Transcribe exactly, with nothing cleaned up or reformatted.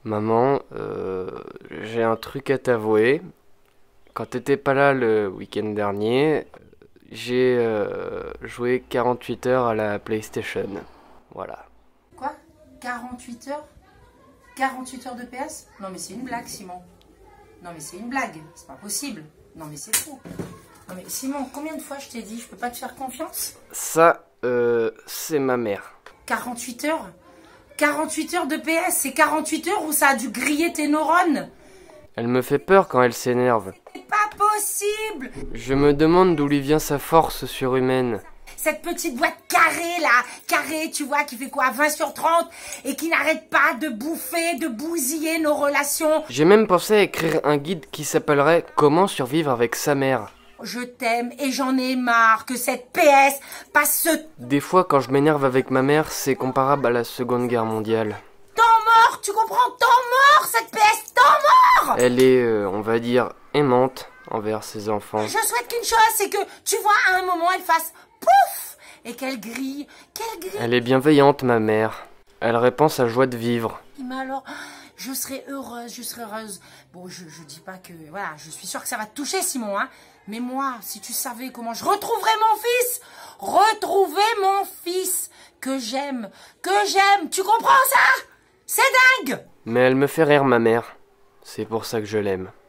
Maman, euh, j'ai un truc à t'avouer. Quand t'étais pas là le week-end dernier, j'ai euh, joué quarante-huit heures à la PlayStation. Voilà. Quoi? quarante-huit heures? quarante-huit heures de P S? Non mais c'est une blague, Simon. Non mais c'est une blague, c'est pas possible. Non mais c'est fou. Non mais Simon, combien de fois je t'ai dit, je peux pas te faire confiance? Ça, euh, c'est ma mère. quarante-huit heures? quarante-huit heures de P S, c'est quarante-huit heures où ça a dû griller tes neurones? Elle me fait peur quand elle s'énerve. C'est pas possible! Je me demande d'où lui vient sa force surhumaine. Cette petite boîte carrée là, carrée, tu vois, qui fait quoi, vingt sur trente, et qui n'arrête pas de bouffer, de bousiller nos relations. J'ai même pensé à écrire un guide qui s'appellerait « Comment survivre avec sa mère ». Je t'aime et j'en ai marre que cette P S passe ce Des fois, quand je m'énerve avec ma mère, c'est comparable à la Seconde Guerre mondiale. temps mort, tu comprends? Temps mort, cette P S, temps mort! Elle est, euh, on va dire, aimante envers ses enfants. Je souhaite qu'une chose, c'est que, tu vois, à un moment, elle fasse pouf! Et qu'elle grille, qu'elle grille. Elle est bienveillante, ma mère. Elle répand sa joie de vivre. Mais alors, je serai heureuse, je serai heureuse. Bon, je, je dis pas que, voilà, je suis sûre que ça va te toucher, Simon, hein. Mais moi, si tu savais comment je retrouverais mon fils, retrouver mon fils que j'aime, que j'aime, tu comprends ça? C'est dingue! Mais elle me fait rire, ma mère. C'est pour ça que je l'aime.